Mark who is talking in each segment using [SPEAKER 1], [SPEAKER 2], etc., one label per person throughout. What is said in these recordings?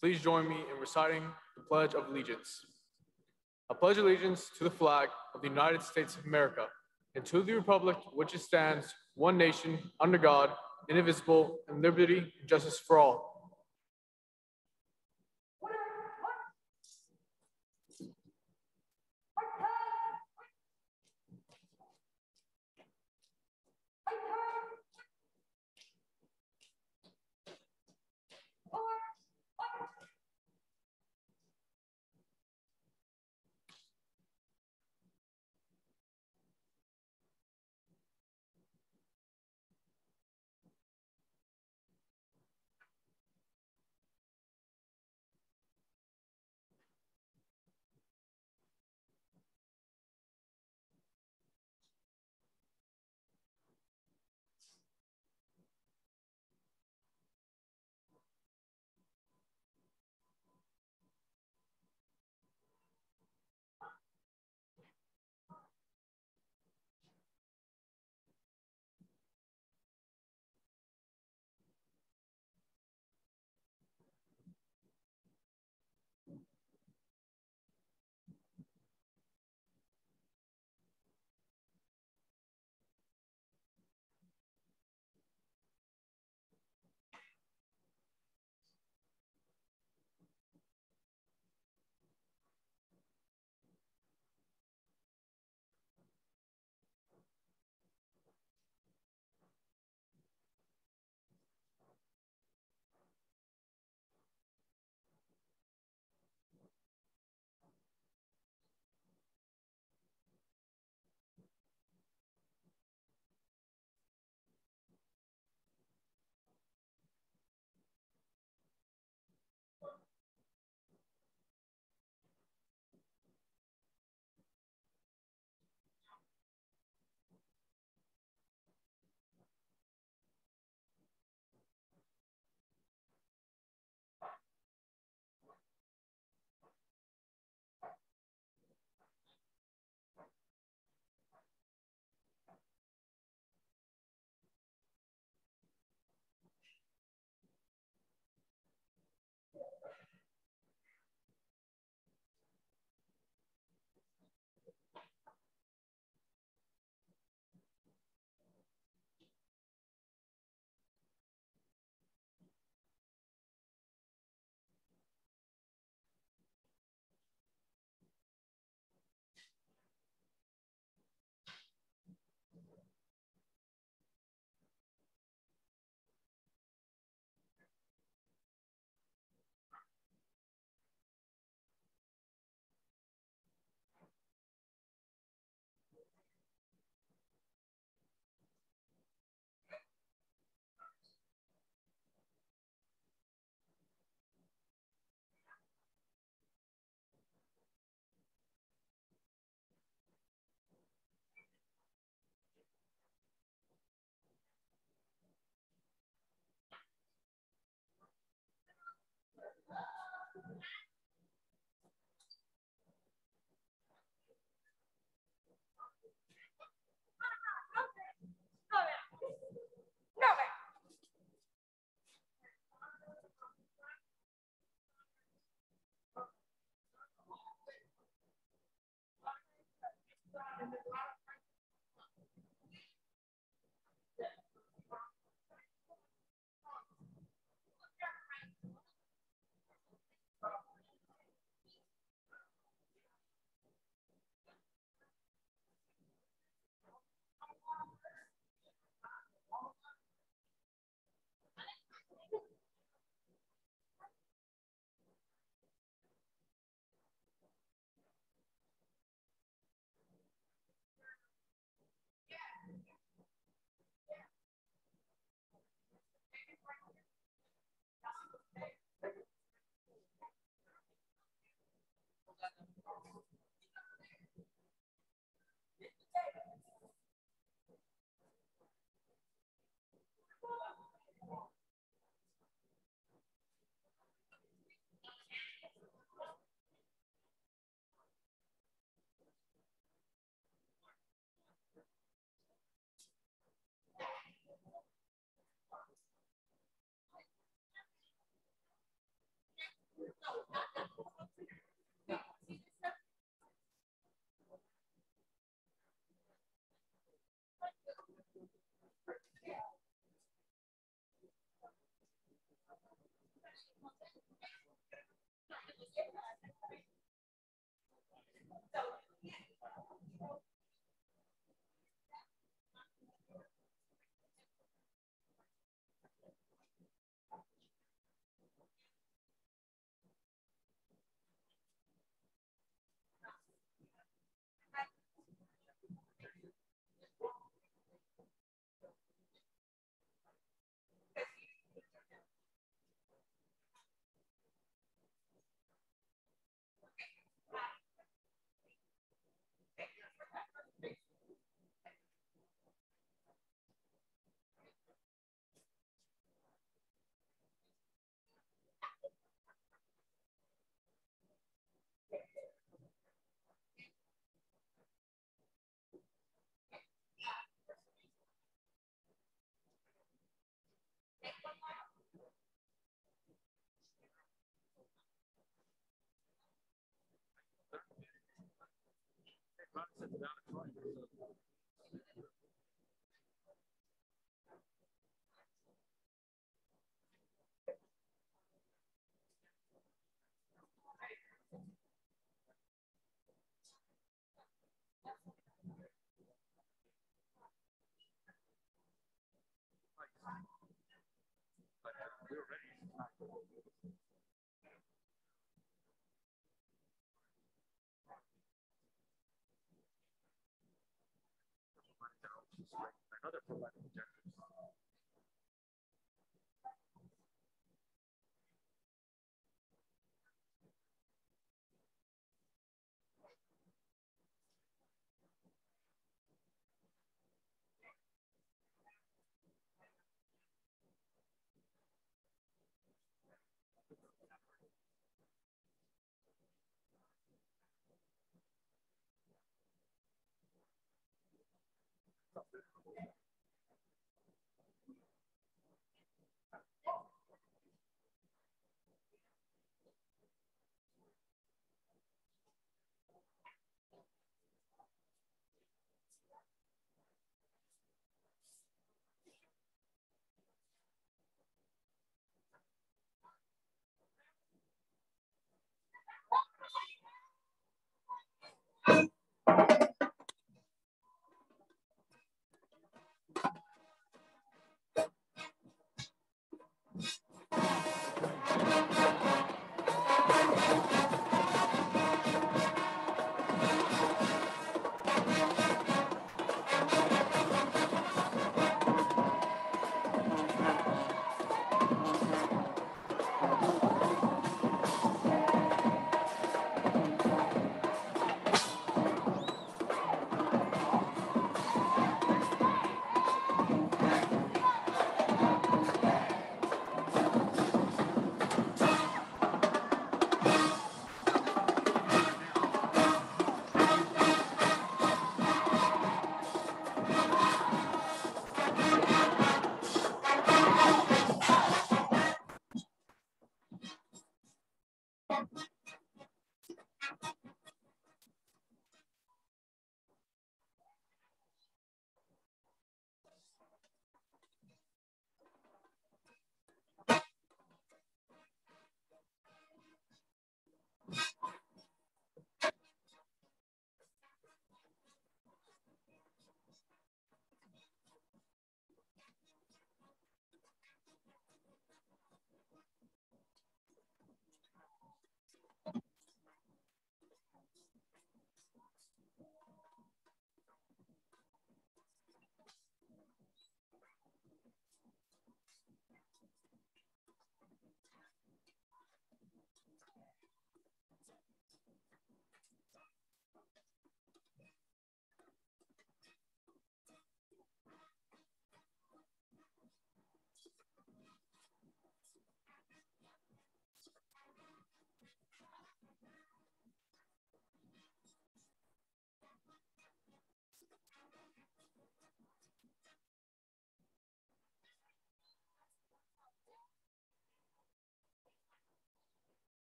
[SPEAKER 1] Please join me in reciting the Pledge of Allegiance. I pledge allegiance to the flag of the United States of America and to the republic which it stands, one nation, under God, indivisible, and liberty and justice for all.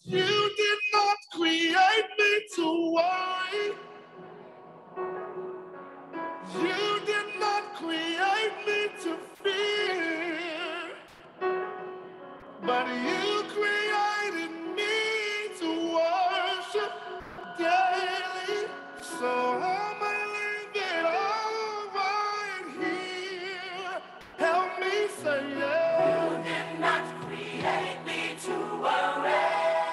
[SPEAKER 2] You did not create me to worry. You did not create me to fear. But you created me to worship daily. So I'ma leave it all right here. Help me say yeah. You did not create me to worry.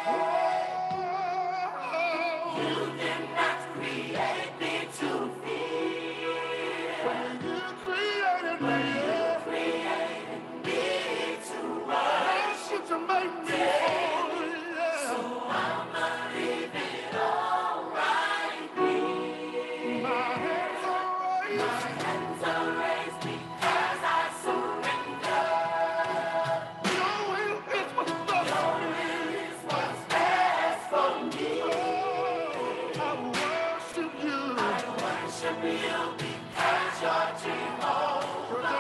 [SPEAKER 2] You did not create me to fear. You created me. You created me to worship to make me whole. Yeah. So I'ma leave it all right here. My hands are raised. My hands are raised because I surrender. Your will is what's best for me. Your will is what's best for me. Oh, I worship you. I worship you because you're Jehovah.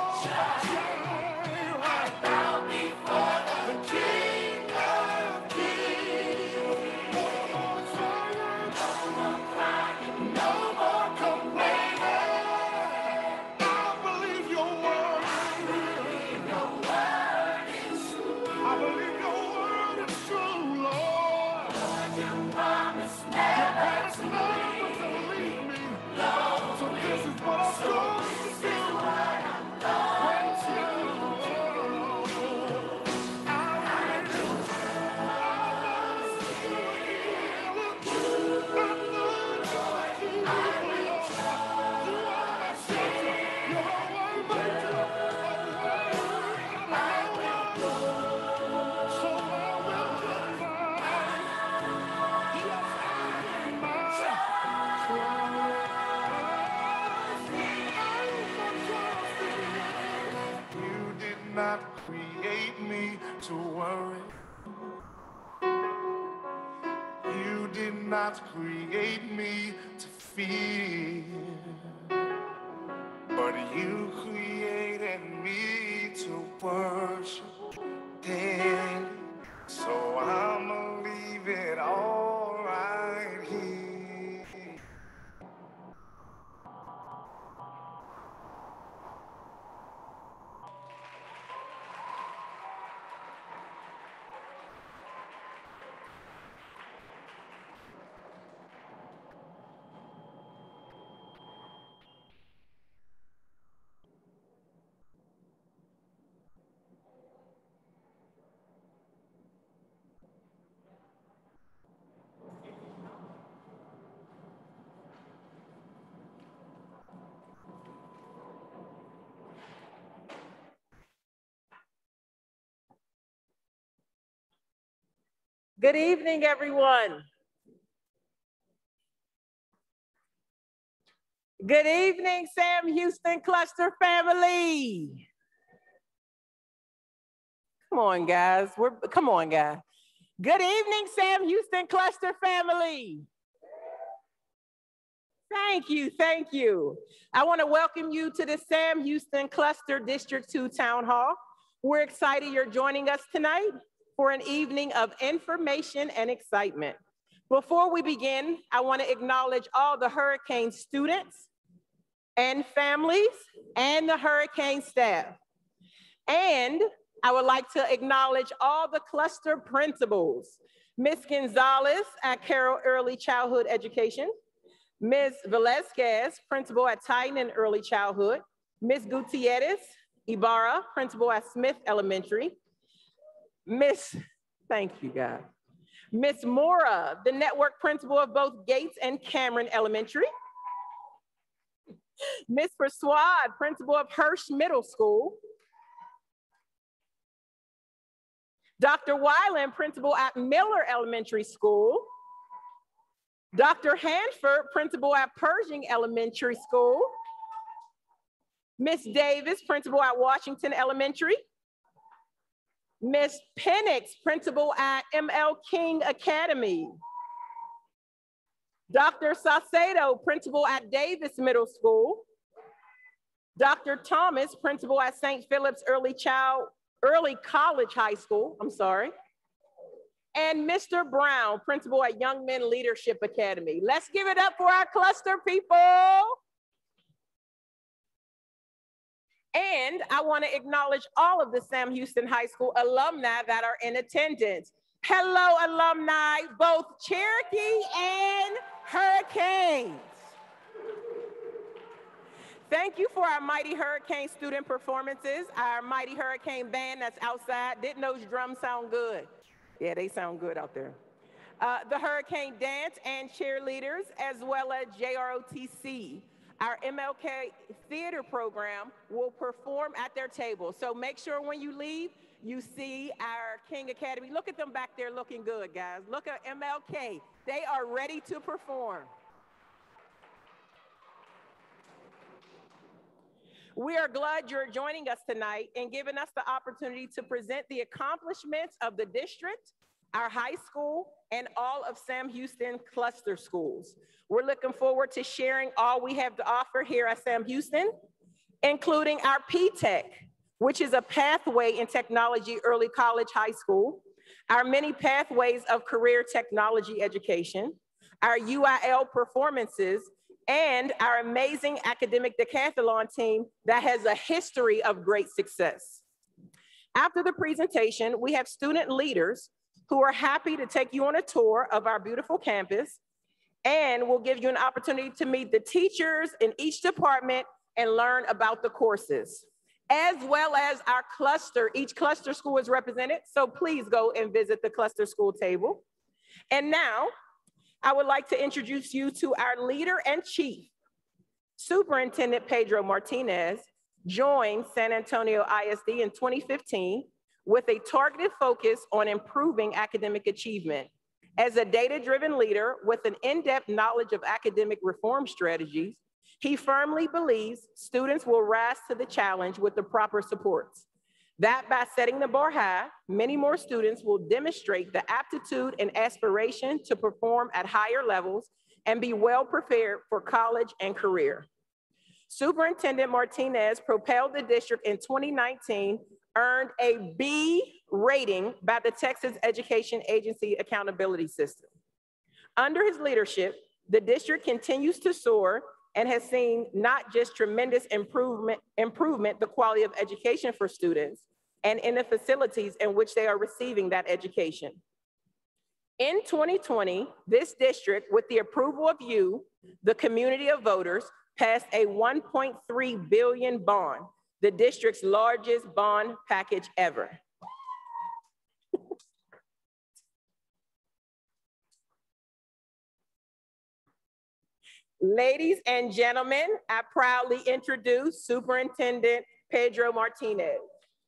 [SPEAKER 2] I bow before the King of Kings. No more crying, no more crying, no more complaining. I believe your word. I believe your word is true. I believe your word is true, Lord. Lord, you promised never to leave me. Lord, so this is what I'm going to do. Praise you. I will. You did not create me to worry. You did not create me to fear. But you created me to worship daily. So I'ma leave it all right here.
[SPEAKER 3] Good evening, everyone. Good evening, Sam Houston Cluster family. Come on, guys. Come on, guys. Good evening, Sam Houston Cluster family. Thank you, thank you. I want to welcome you to the Sam Houston Cluster District 2 Town Hall. We're excited you're joining us tonight for an evening of information and excitement. Before we begin, I want to acknowledge all the Hurricane students and families and the Hurricane staff. And I would like to acknowledge all the cluster principals, Ms. Gonzalez at Carroll Early Childhood Education, Ms. Velazquez, principal at Titan Early Childhood, Ms. Gutierrez Ibarra, principal at Smith Elementary, thank you, God. Ms. Mora, the network principal of both Gates and Cameron Elementary. Ms. Persuade, principal of Hirsch Middle School. Dr. Weiland, principal at Miller Elementary School. Dr. Hanford, principal at Pershing Elementary School. Ms. Davis, principal at Washington Elementary. Ms. Penix, principal at M.L. King Academy. Dr. Saucedo, principal at Davis Middle School. Dr. Thomas, principal at St. Philip's Early College High School, and Mr. Brown, principal at Young Men Leadership Academy. Let's give it up for our cluster people. And I want to acknowledge all of the Sam Houston High School alumni that are in attendance. Hello, alumni, both Cherokee and Hurricanes. Thank you for our Mighty Hurricane student performances, our Mighty Hurricane band that's outside. Didn't those drums sound good? Yeah, they sound good out there. The Hurricane Dance and cheerleaders, as well as JROTC. Our MLK theater program will perform at their table. So make sure when you leave, you see our King Academy. Look at them back there looking good, guys. Look at MLK. They are ready to perform. We are glad you're joining us tonight and giving us the opportunity to present the accomplishments of the district, our high school, and all of Sam Houston cluster schools. We're looking forward to sharing all we have to offer here at Sam Houston, including our P-Tech, which is a pathway in technology early college high school, our many pathways of career technology education, our UIL performances, and our amazing academic decathlon team that has a history of great success. After the presentation, we have student leaders who are happy to take you on a tour of our beautiful campus, and we'll give you an opportunity to meet the teachers in each department and learn about the courses, as well as our cluster. Each cluster school is represented, so please go and visit the cluster school table. And now, I would like to introduce you to our leader and chief. Superintendent Pedro Martinez joined San Antonio ISD in 2015 with a targeted focus on improving academic achievement. As a data-driven leader with an in-depth knowledge of academic reform strategies, he firmly believes students will rise to the challenge with the proper supports. That by setting the bar high, many more students will demonstrate the aptitude and aspiration to perform at higher levels and be well prepared for college and career. Superintendent Martinez propelled the district in 2019, earned a B rating by the Texas Education Agency Accountability System. Under his leadership, the district continues to soar and has seen not just tremendous improvement the quality of education for students and in the facilities in which they are receiving that education. In 2020, this district, with the approval of you, the community of voters, passed a $1.3 billion bond, the district's largest bond package ever. Ladies and gentlemen, I proudly introduce Superintendent Pedro Martinez.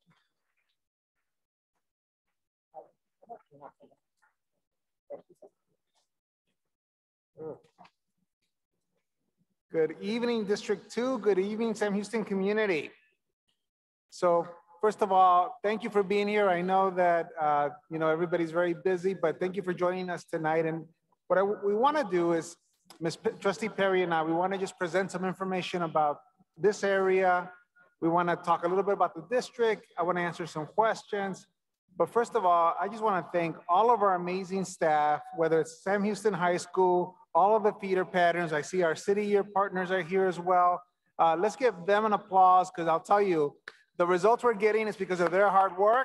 [SPEAKER 4] Good evening, District 2. Good evening, Sam Houston community. So first of all, thank you for being here. I know that everybody's very busy, but thank you for joining us tonight. And what we want to do is, Trustee Perry and I, we want to just present some information about this area. We want to talk a little bit about the district. I want to answer some questions. But first of all, I just want to thank all of our amazing staff, whether it's Sam Houston High School, all of the feeder patterns. I see our city year partners are here as well. Let's give them an applause, because I'll tell you, the results we're getting is because of their hard work.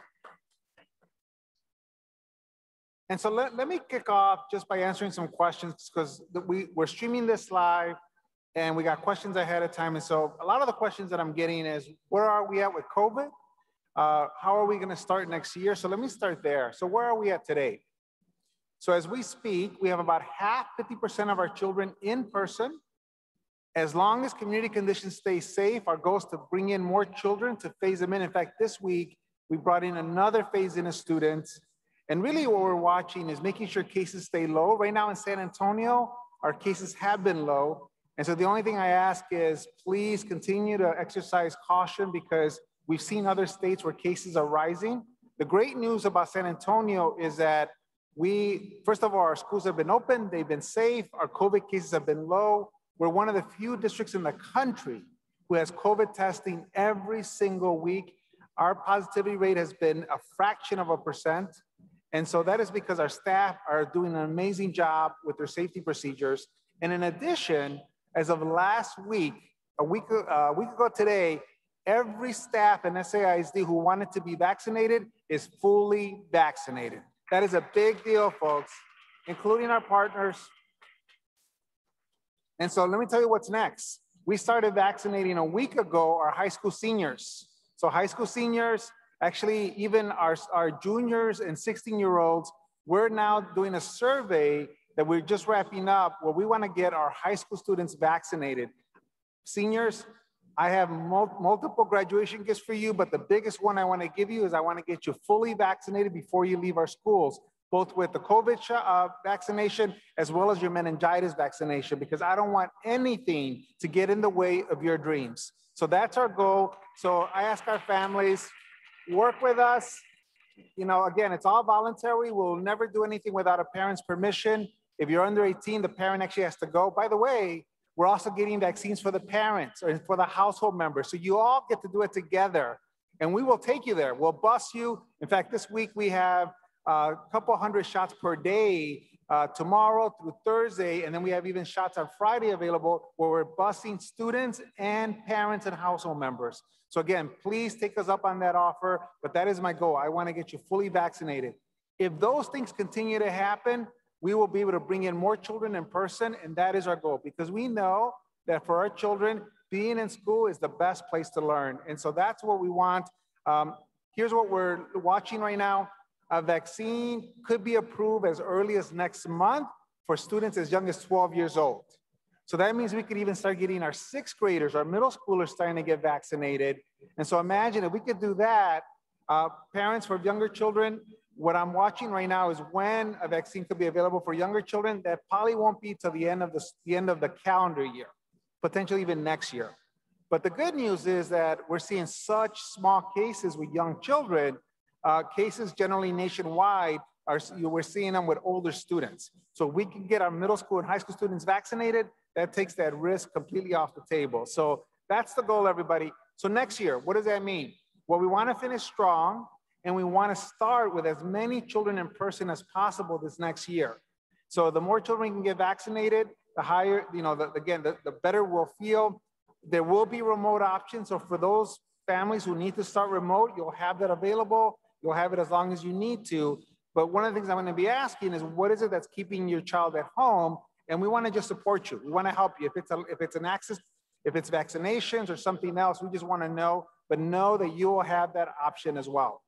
[SPEAKER 4] And so let me kick off just by answering some questions, because we're streaming this live and we got questions ahead of time. And so a lot of the questions that I'm getting is, where are we at with COVID? How are we going to start next year? So let me start there. So where are we at today? So as we speak, we have about 50% of our children in person. As long as community conditions stay safe, our goal is to bring in more children to phase them in. In fact, this week, we brought in another phase in of students. And really what we're watching is making sure cases stay low. Right now in San Antonio, our cases have been low. And so the only thing I ask is, please continue to exercise caution, because we've seen other states where cases are rising. The great news about San Antonio is that first of all, our schools have been open, they've been safe, our COVID cases have been low. We're one of the few districts in the country who has COVID testing every single week. Our positivity rate has been a fraction of a %. And so that is because our staff are doing an amazing job with their safety procedures. And in addition, as of last week, a week ago today, every staff in SAISD who wanted to be vaccinated is fully vaccinated. That is a big deal, folks, including our partners. And so let me tell you what's next. We started vaccinating a week ago our high school seniors. So high school seniors, actually even our juniors and 16-year-olds, we're now doing a survey that we're just wrapping up where we want to get our high school students vaccinated. Seniors, I have multiple graduation gifts for you, but the biggest one I want to give you is I want to get you fully vaccinated before you leave our schools, both with the COVID vaccination as well as your meningitis vaccination, because I don't want anything to get in the way of your dreams. So that's our goal. So I ask our families, work with us. You know, again, it's all voluntary. We'll never do anything without a parent's permission. If you're under 18, the parent actually has to go. By the way, we're also getting vaccines for the parents or for the household members. So you all get to do it together and we will take you there. We'll bus you. In fact, this week we have a couple hundred shots per day, tomorrow through Thursday. And then we have even shots on Friday available where we're busing students and parents and household members. So again, please take us up on that offer, but that is my goal. I want to get you fully vaccinated. If those things continue to happen, we will be able to bring in more children in person, and that is our goal, because we know that for our children, being in school is the best place to learn. And so that's what we want. Here's what we're watching right now. A vaccine could be approved as early as next month for students as young as 12 years old. So that means we could even start getting our sixth graders, our middle schoolers starting to get vaccinated. And so imagine if we could do that, parents for younger children, what I'm watching right now is when a vaccine could be available for younger children. That probably won't be till the end of the calendar year, potentially even next year. But the good news is that we're seeing such small cases with young children. Cases generally nationwide, we're seeing them with older students. So we can get our middle school and high school students vaccinated. That takes that risk completely off the table. So that's the goal, everybody. So next year, what does that mean? Well, we want to finish strong, and we want to start with as many children in person as possible this next year. So the more children can get vaccinated, the higher, the better we'll feel. There will be remote options. So for those families who need to start remote, you'll have that available. You'll have it as long as you need to. But one of the things I'm going to be asking is, what is it that's keeping your child at home? And we want to just support you. We want to help you. If it's an access, if it's vaccinations or something else, we just want to know, but know that you will have that option as well.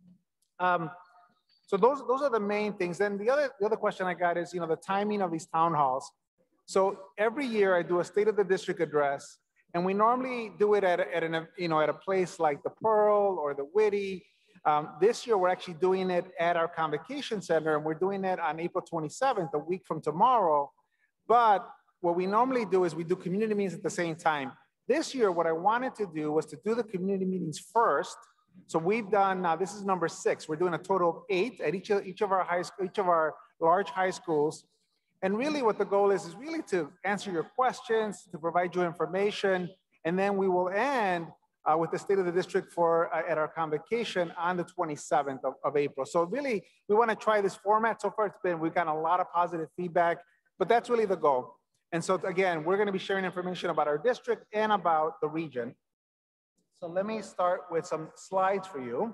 [SPEAKER 4] So those are the main things. Then the other question I got is, the timing of these town halls. So every year I do a state of the district address, and we normally do it at a place like the Pearl or the Whitty. This year we're actually doing it at our Convocation Center, and we're doing it on April 27th, a week from tomorrow. But what we normally do is we do community meetings at the same time. This year, what I wanted to do was to do the community meetings first. So we've done, now this is number 6. We're doing a total of 8 at each of our large high schools. And really what the goal is really to answer your questions, to provide you information. And then we will end with the state of the district at our convocation on the 27th of April. So really, we want to try this format. So far, we've gotten a lot of positive feedback, but that's really the goal. And so again, we're going to be sharing information about our district and about the region. So let me start with some slides for you.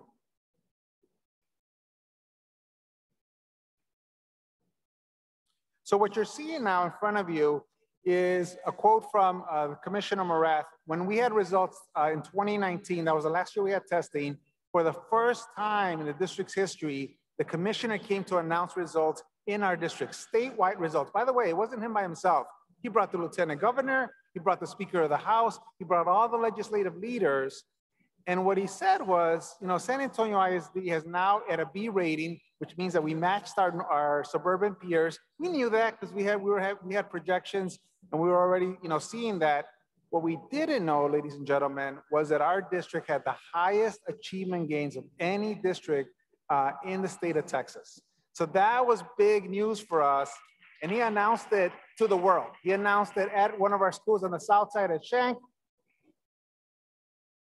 [SPEAKER 4] So what you're seeing now in front of you is a quote from Commissioner Morath. When we had results in 2019, that was the last year we had testing, for the first time in the district's history, the commissioner came to announce results in our district, statewide results. By the way, it wasn't him by himself. He brought the lieutenant governor, he brought the speaker of the House, he brought all the legislative leaders. And what he said was, San Antonio ISD is now at a B rating, which means that we matched our suburban peers. We knew that because we had projections, and we were already, seeing that. What we didn't know, ladies and gentlemen, was that our district had the highest achievement gains of any district in the state of Texas. So that was big news for us. And he announced it to the world. He announced it at one of our schools on the south side at Shank.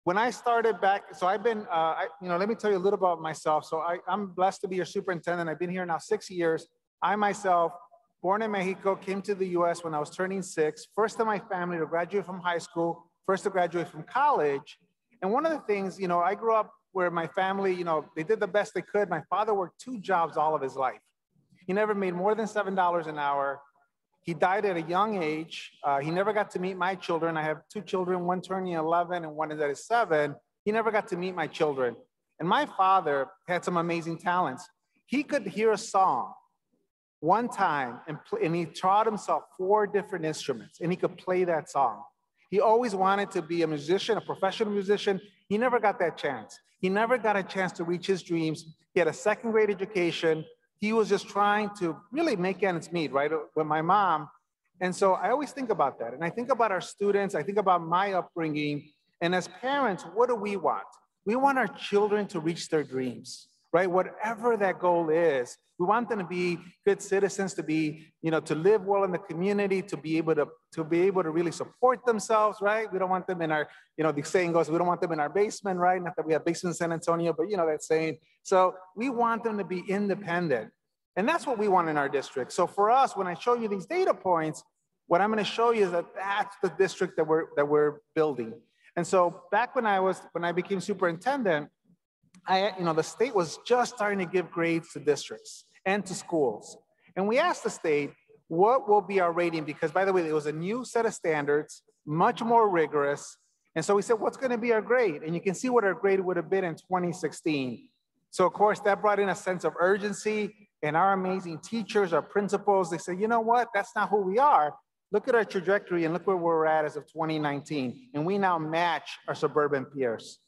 [SPEAKER 4] when I started back, so I've been, let me tell you a little about myself. So I'm blessed to be your superintendent. I've been here now 6 years. I myself, born in Mexico, came to the US when I was turning 6, first in my family to graduate from high school, first to graduate from college. And one of the things, I grew up where my family, they did the best they could. My father worked 2 jobs all of his life. He never made more than $7 an hour. He died at a young age. He never got to meet my children. I have 2 children, one turning 11 and one is 7. He never got to meet my children. And my father had some amazing talents. He could hear a song one time and he taught himself 4 different instruments and he could play that song. He always wanted to be a musician, a professional musician. He never got that chance. He never got a chance to reach his dreams. He had a 2nd grade education. He was just trying to really make ends meet, right, with my mom. And so I always think about that. And I think about our students. I think about my upbringing. And as parents, what do we want? We want our children to reach their dreams, right? Whatever that goal is, we want them to be good citizens, to be, to live well in the community, to be able to really support themselves, right? We don't want them in our, the saying goes, we don't want them in our basement, right? Not that we have basements in San Antonio, but that saying. So we want them to be independent. And that's what we want in our district. So for us, when I show you these data points, what I'm going to show you is that that's the district that we're building. And so back when I became superintendent, the state was just starting to give grades to districts and to schools. And we asked the state, what will be our rating? Because by the way, it was a new set of standards, much more rigorous. And so we said, what's going to be our grade? And you can see what our grade would have been in 2016. So of course that brought in a sense of urgency, and our amazing teachers, our principals, they said, you know what? That's not who we are. Look at our trajectory and look where we're at as of 2019. And we now match our suburban peers.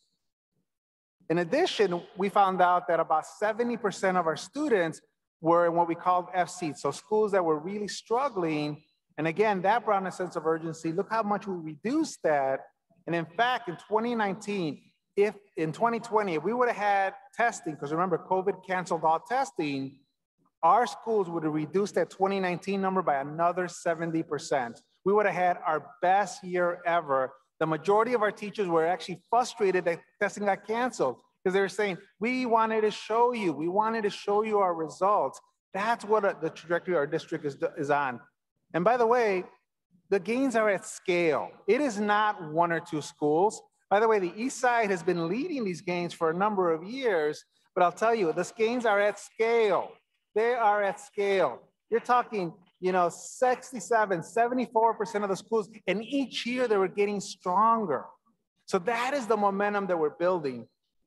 [SPEAKER 4] In addition, we found out that about 70% of our students were in what we called FC, so schools that were really struggling. And again, that brought a sense of urgency. Look how much we reduced that. And in fact, in 2019, if in 2020, if we would have had testing, because remember, COVID canceled all testing, our schools would have reduced that 2019 number by another 70%. We would have had our best year ever. The majority of our teachers were actually frustrated that testing got canceled because they were saying, we wanted to show you our results. That's what the trajectory our district is on. And by the way, the gains are at scale. It is not 1 or 2 schools. By the way, the East Side has been leading these gains for a number of years, but I'll tell you, these gains are at scale. They are at scale. You're talking, 67, 74% of the schools, and each year they were getting stronger. So that is the momentum that we're building.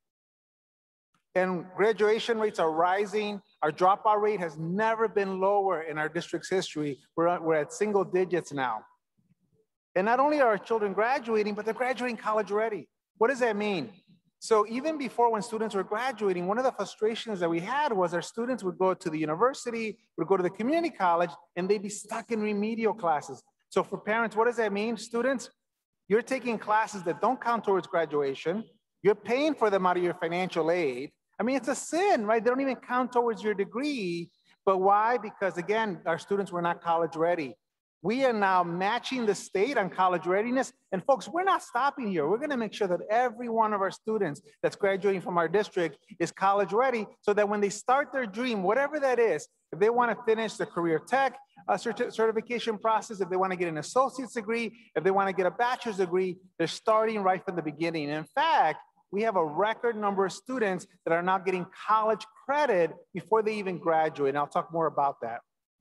[SPEAKER 4] And graduation rates are rising. Our dropout rate has never been lower in our district's history. We're at single digits now. And not only are our children graduating, but they're graduating college ready. What does that mean? So even before, when students were graduating, one of the frustrations that we had was our students would go to the university, would go to the community college, and they'd be stuck in remedial classes. So for parents, what does that mean? Students, you're taking classes that don't count towards graduation. You're paying for them out of your financial aid. I mean, it's a sin, right? They don't even count towards your degree. But why? Because again, our students were not college ready. We are now matching the state on college readiness. And folks, we're not stopping here. We're gonna make sure that every one of our students that's graduating from our district is college ready so that when they start their dream, whatever that is, if they wanna finish the career tech certification process, if they wanna get an associate's degree, if they wanna get a bachelor's degree, they're starting right from the beginning. And in fact, we have a record number of students that are now getting college credit before they even graduate. And I'll talk more about that.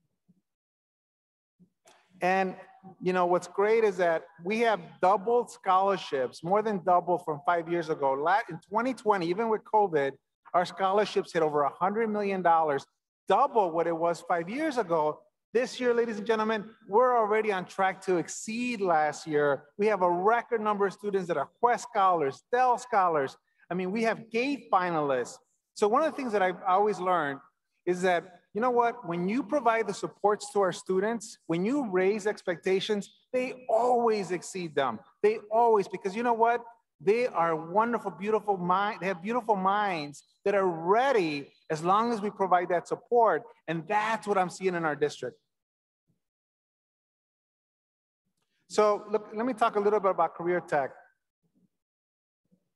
[SPEAKER 4] And what's great is that we have doubled scholarships, more than double from 5 years ago. In 2020, even with COVID, our scholarships hit over $100 million, double what it was 5 years ago. This year, ladies and gentlemen, we're already on track to exceed last year. We have a record number of students that are Quest Scholars, Dell Scholars. I mean, we have GATE finalists. So one of the things that I've always learned is that, you know what, when you provide the supports to our students, when you raise expectations, they always exceed them. They always, because you know what? They are wonderful, beautiful minds. They have beautiful minds that are ready as long as we provide that support. And that's what I'm seeing in our district. So look, let me talk a little bit about career tech.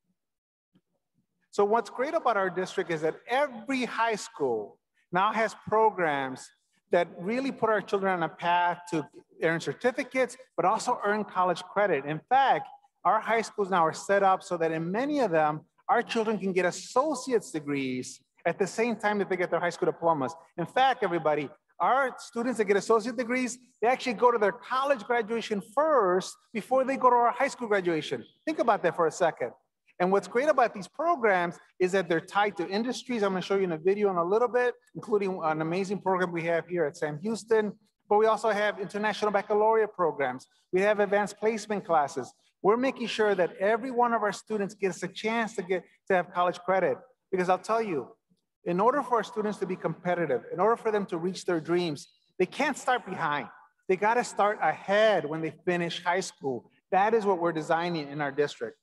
[SPEAKER 4] So what's great about our district is that every high school now has programs that really put our children on a path to earn certificates, but also earn college credit. In fact, our high schools now are set up so that in many of them, our children can get associate's degrees at the same time that they get their high school diplomas. In fact, everybody, our students that get associate degrees, they actually go to their college graduation first before they go to our high school graduation. Think about that for a second. And what's great about these programs is that they're tied to industries. I'm gonna show you in a video in a little bit, including an amazing program we have here at Sam Houston, but we also have international baccalaureate programs. We have advanced placement classes. We're making sure that every one of our students gets a chance to have college credit. Because I'll tell you, in order for our students to be competitive, in order for them to reach their dreams, they can't start behind. They gotta start ahead when they finish high school. That is what we're designing in our district.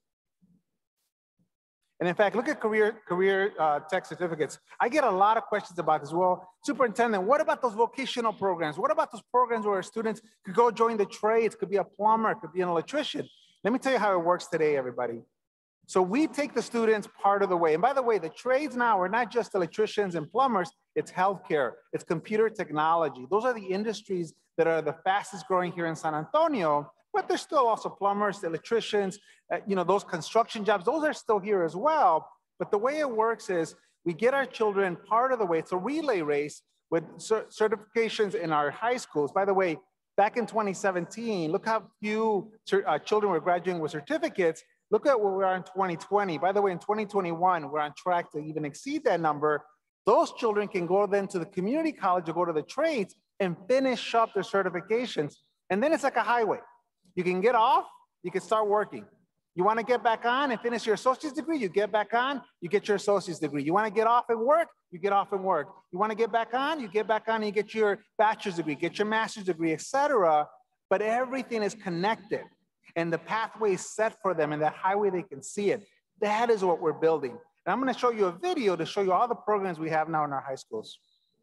[SPEAKER 4] And in fact, look at career tech certificates. I get a lot of questions about this. Well, superintendent, what about those vocational programs? What about those programs where students could go join the trades, could be a plumber, could be an electrician? Let me tell you how it works today, everybody. So we take the students part of the way. And by the way, the trades now are not just electricians and plumbers, it's healthcare, it's computer technology. Those are the industries that are the fastest growing here in San Antonio, but there's still also plumbers, electricians, those construction jobs, those are still here as well. But the way it works is we get our children part of the way. It's a relay race with certifications in our high schools. By the way, back in 2017, look how few children were graduating with certificates. Look at where we are in 2020. By the way, in 2021, we're on track to even exceed that number. Those children can go then to the community college or go to the trades and finish up their certifications. And then it's like a highway. You can get off, you can start working. You want to get back on and finish your associate's degree, you get back on, you get your associate's degree. You want to get off and work, you get off and work. You want to get back on, you get back on and you get your bachelor's degree, get your master's degree, etc. But everything is connected and the pathway is set for them and that highway, they can see it. That is what we're building. And I'm going to show you a video to show you all the programs we have now in our high schools.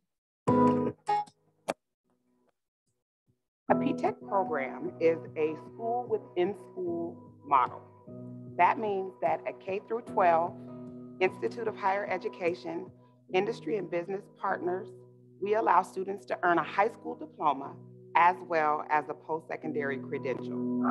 [SPEAKER 5] A P-TECH program is a school within school model. That means that a K through 12 Institute of Higher Education, industry and business partners, we allow students to earn a high school diploma as well as a post-secondary credential.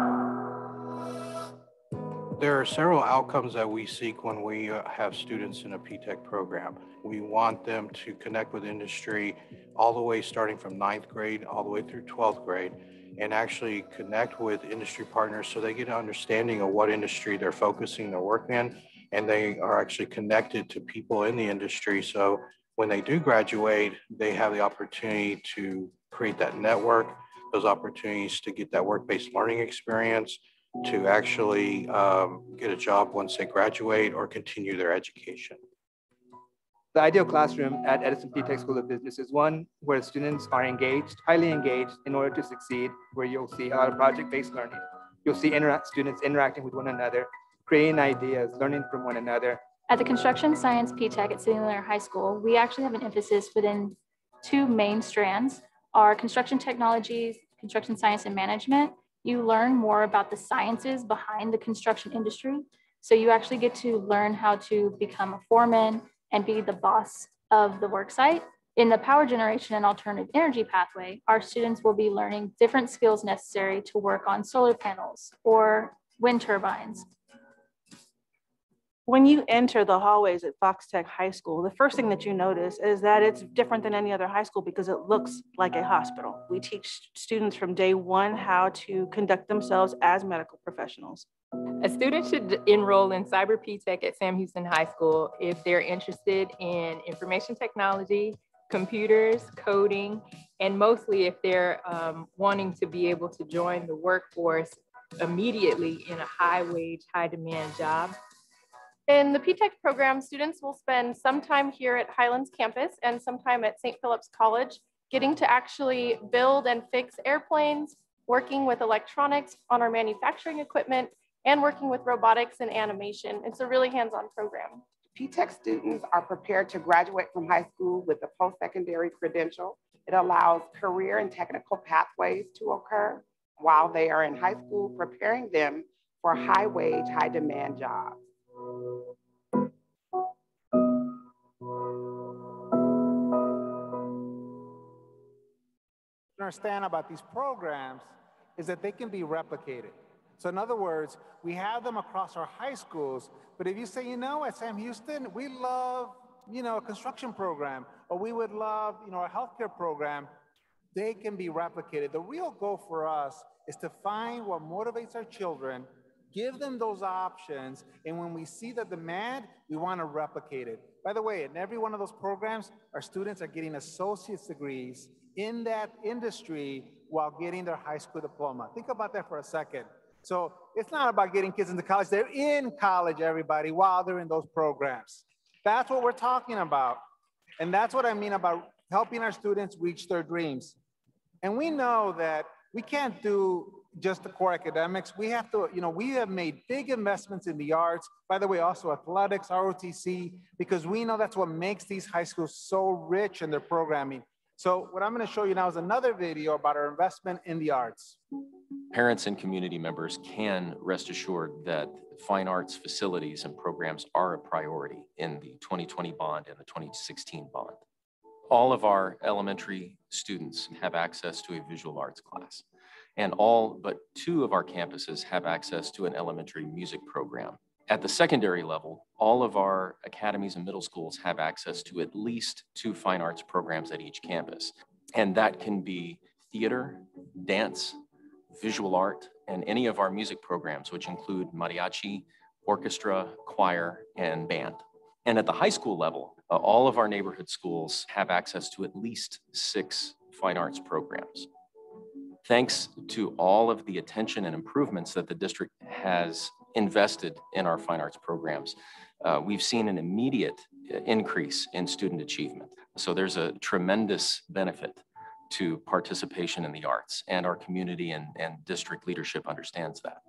[SPEAKER 6] There are several outcomes that we seek when we have students in a P-TECH program. We want them to connect with industry all the way starting from 9th grade all the way through 12th grade and actually connect with industry partners so they get an understanding of what industry they're focusing their work in, and they are actually connected to people in the industry. So when they do graduate, they have the opportunity to create that network, those opportunities to get that work-based learning experience, to actually get a job once they graduate or continue their education.
[SPEAKER 7] The ideal classroom at Edison P-TECH School of Business is one where students are engaged, highly engaged in order to succeed, where you'll see a lot of project-based learning. You'll see students interacting with one another, creating ideas, learning from one another.
[SPEAKER 8] At the Construction Science P-TECH at City Limit High School, we actually have an emphasis within two main strands, our construction technologies, construction science and management. You learn more about the sciences behind the construction industry. So you actually get to learn how to become a foreman and be the boss of the work site. In the power generation and alternative energy pathway, our students will be learning different skills necessary to work on solar panels or wind turbines.
[SPEAKER 9] When you enter the hallways at Fox Tech High School, the first thing that you notice is that it's different than any other high school because it looks like a hospital. We teach students from day one how to conduct themselves as medical professionals.
[SPEAKER 10] A student should enroll in Cyber P-TECH at Sam Houston High School if they're interested in information technology, computers, coding, and mostly if they're wanting to be able to join the workforce immediately in a high-wage, high-demand job.
[SPEAKER 11] In the P-TECH program, students will spend some time here at Highlands campus and some time at St. Philip's College, getting to actually build and fix airplanes, working with electronics on our manufacturing equipment, and working with robotics and animation. It's a really hands-on program.
[SPEAKER 5] P-TECH students are prepared to graduate from high school with a post-secondary credential. It allows career and technical pathways to occur while they are in high school, preparing them for high-wage, high-demand jobs.
[SPEAKER 4] understand about these programs is that they can be replicated. So in other words, we have them across our high schools, but if you say, you know, at Sam Houston, we love, you know, a construction program, or we would love, you know, a healthcare program, they can be replicated. The real goal for us is to find what motivates our children, give them those options, and when we see the demand, we want to replicate it. By the way, in every one of those programs, our students are getting associate's degrees in that industry while getting their high school diploma. Think about that for a second. So it's not about getting kids into college. They're in college, everybody, while they're in those programs. That's what we're talking about. And that's what I mean about helping our students reach their dreams. And we know that we can't do just the core academics. We have to, you know, we have made big investments in the arts. By the way, also athletics, ROTC, because we know that's what makes these high schools so rich in their programming. So what I'm going to show you now is another video about our investment in the arts.
[SPEAKER 12] Parents and community members can rest assured that fine arts facilities and programs are a priority in the 2020 bond and the 2016 bond. All of our elementary students have access to a visual arts class, and all but 2 of our campuses have access to an elementary music program. At the secondary level, all of our academies and middle schools have access to at least 2 fine arts programs at each campus. And that can be theater, dance, visual art, and any of our music programs, which include mariachi, orchestra, choir, and band. And at the high school level, all of our neighborhood schools have access to at least 6 fine arts programs. Thanks to all of the attention and improvements that the district has invested in our fine arts programs, we've seen an immediate increase in student achievement. So there's a tremendous benefit to participation in the arts, and our community and district leadership understands that.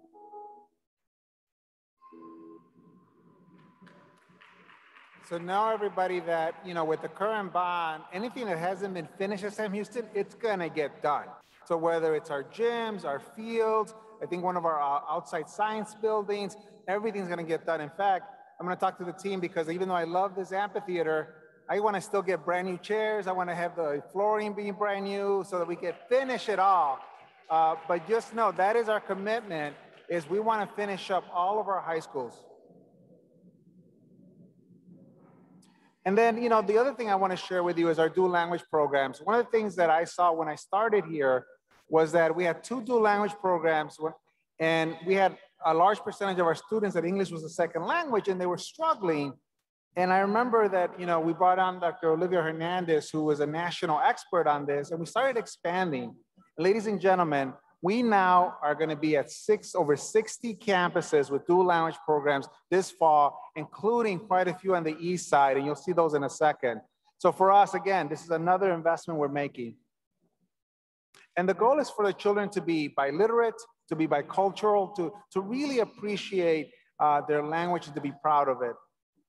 [SPEAKER 4] So now everybody that, you know, with the current bond, anything that hasn't been finished at Sam Houston, it's gonna get done. So whether it's our gyms, our fields, I think one of our outside science buildings, everything's gonna get done. In fact, I'm gonna talk to the team because even though I love this amphitheater, I wanna still get brand new chairs. I wanna have the flooring being brand new so that we can finish it all. But just know that is our commitment, is we wanna finish up all of our high schools. And then, you know, the other thing I want to share with you is our dual language programs. One of the things that I saw when I started here was that we had 2 dual language programs, and we had a large percentage of our students that English was a second language, and they were struggling. And I remember that, you know, we brought on Dr. Olivia Hernandez, who was a national expert on this, and we started expanding. Ladies and gentlemen, we now are going to be at over 60 campuses with dual language programs this fall, including quite a few on the east side, and you'll see those in a second. So for us, again, this is another investment we're making. And the goal is for the children to be biliterate, to be bicultural, to really appreciate their language and to be proud of it.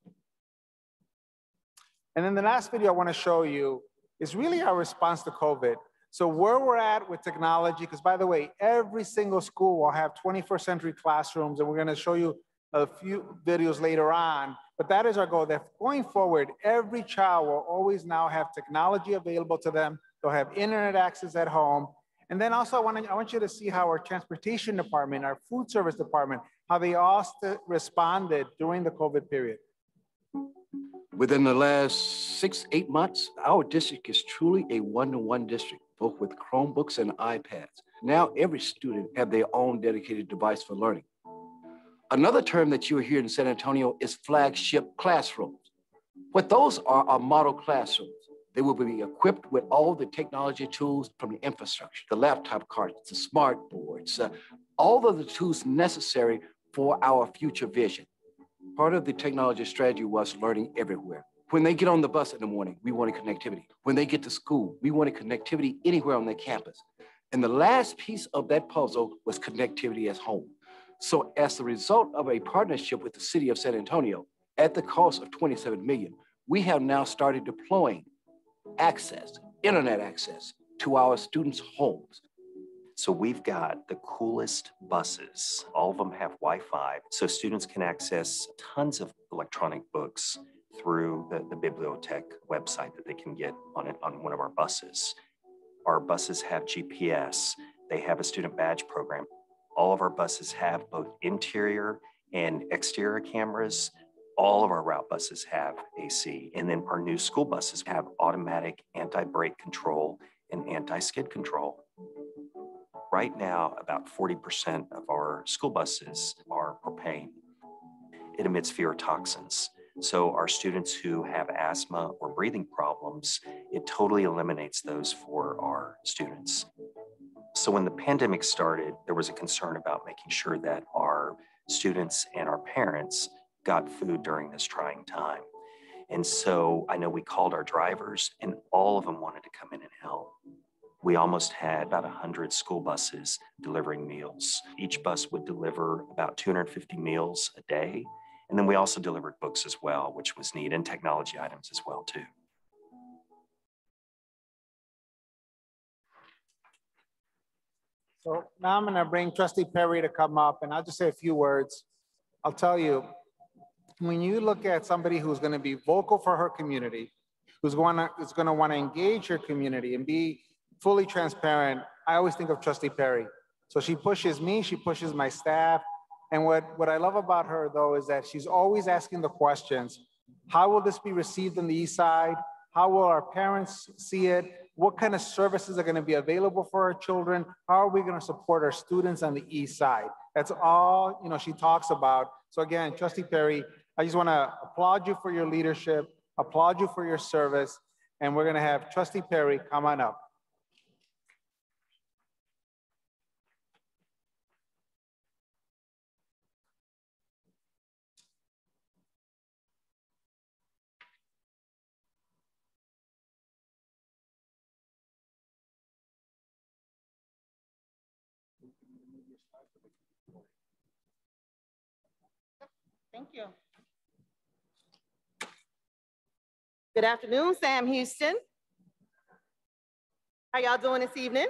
[SPEAKER 4] And then the last video I want to show you is really our response to COVID. So where we're at with technology, because by the way, every single school will have 21st century classrooms, and we're going to show you a few videos later on, but that is our goal, that going forward, every child will always now have technology available to them. They'll have internet access at home. And then also I want you to see how our transportation department, our food service department, how they all responded during the COVID period.
[SPEAKER 13] Within the last 6-8 months, our district is truly a one-to-one district, both with Chromebooks and iPads. Now every student have their own dedicated device for learning. Another term that you hear in San Antonio is flagship classrooms. What those are model classrooms. They will be equipped with all the technology tools from the infrastructure, the laptop cards, the smart boards, all of the tools necessary for our future vision. Part of the technology strategy was learning everywhere. When they get on the bus in the morning, we wanted connectivity. When they get to school, we wanted connectivity anywhere on their campus. And the last piece of that puzzle was connectivity at home. So as a result of a partnership with the city of San Antonio, at the cost of $27 million, we have now started deploying access, internet access to our students' homes.
[SPEAKER 14] So we've got the coolest buses. All of them have Wi-Fi, so students can access tons of electronic books through the bibliotech website that they can get on one of our buses. Our buses have GPS. They have a student badge program. All of our buses have both interior and exterior cameras. All of our route buses have AC. And then our new school buses have automatic anti-brake control and anti-skid control. Right now, about 40% of our school buses are propane. It emits fewer toxins. So our students who have asthma or breathing problems, it totally eliminates those for our students. So when the pandemic started, there was a concern about making sure that our students and our parents got food during this trying time. And so I know we called our drivers and all of them wanted to come in and help. We almost had about 100 school buses delivering meals. Each bus would deliver about 250 meals a day. And then we also delivered books as well, which was neat, and technology items as well too.
[SPEAKER 4] So now I'm gonna bring Trustee Perry to come up and I'll just say a few words. I'll tell you, when you look at somebody who's gonna be vocal for her community, who's gonna wanna engage her community and be fully transparent, I always think of Trustee Perry. So she pushes me, she pushes my staff. And what I love about her though is that she's always asking the questions. How will this be received on the East Side? How will our parents see it? What kind of services are gonna be available for our children? How are we gonna support our students on the East Side? That's all she talks about. So again, Trustee Perry, I just wanna applaud you for your leadership, applaud you for your service, and we're gonna have Trustee Perry come on up.
[SPEAKER 15] Thank you. Good afternoon, Sam Houston. How y'all doing this evening?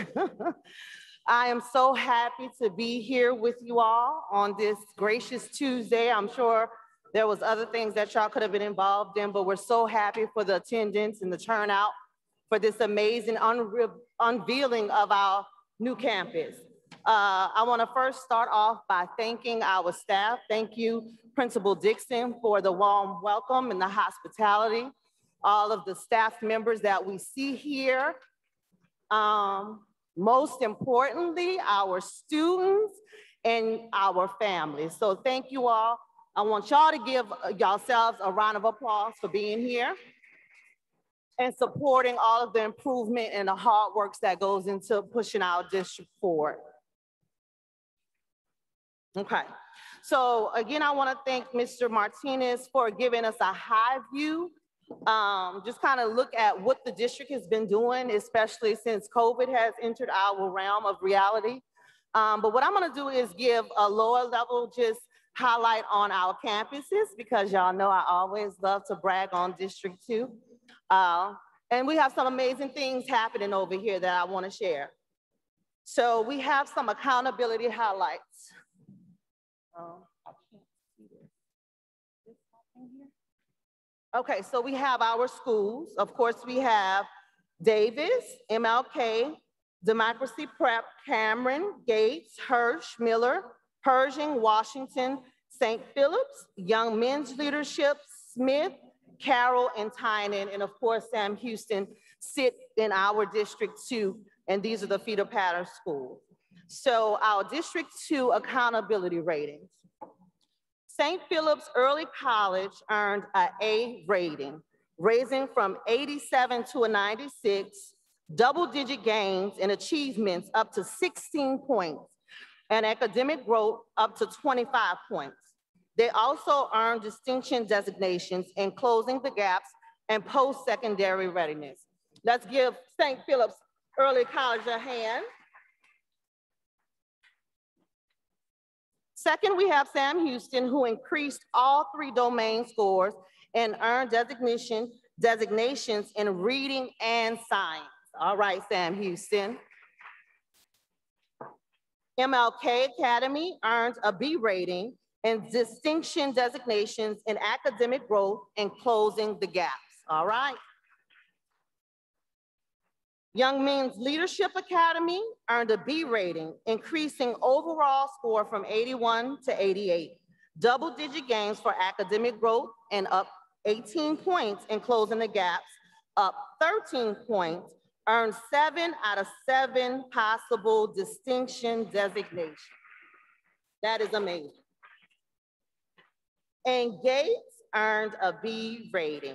[SPEAKER 15] I am so happy to be here with you all on this gracious Tuesday. I'm sure there was other things that y'all could have been involved in, but we're so happy for the attendance and the turnout for this amazing unveiling of our new campus. I want to first start off by thanking our staff. Thank you, Principal Dixon, for the warm welcome and the hospitality. All of the staff members that we see here. Most importantly, our students and our families. So thank you all. I want y'all to give yourselves a round of applause for being here and supporting all of the improvement and the hard work that goes into pushing our district forward. Okay, so again, I want to thank Mr. Martinez for giving us a high view, just kind of look at what the district has been doing, especially since COVID has entered our realm of reality. But what I'm going to do is give a lower level just highlight on our campuses, because y'all know I always love to brag on District 2. And we have some amazing things happening over here that I want to share. So we have some accountability highlights. I can't see this here. Okay, so we have our schools. Of course, we have Davis, MLK, Democracy Prep, Cameron, Gates, Hirsch, Miller, Pershing, Washington, St. Philip's, Young Men's Leadership, Smith, Carroll, and Tynan, and of course, Sam Houston sit in our District 2, and these are the feeder pattern schools. So our District 2 accountability ratings. St. Philip's Early College earned an A rating, raising from 87 to a 96, double-digit gains in achievements up to 16 points, and academic growth up to 25 points. They also earned distinction designations in closing the gaps and post-secondary readiness. Let's give St. Philip's Early College a hand. Second, we have Sam Houston, who increased all 3 domain scores and earned designations in reading and science. All right, Sam Houston. MLK Academy earned a B rating and distinction designations in academic growth and closing the gaps. All right. Young Men's Leadership Academy earned a B rating, increasing overall score from 81 to 88. Double-digit gains for academic growth and up 18 points in closing the gaps, up 13 points, earned 7 out of 7 possible distinction designations. That is amazing. And Gates earned a B rating.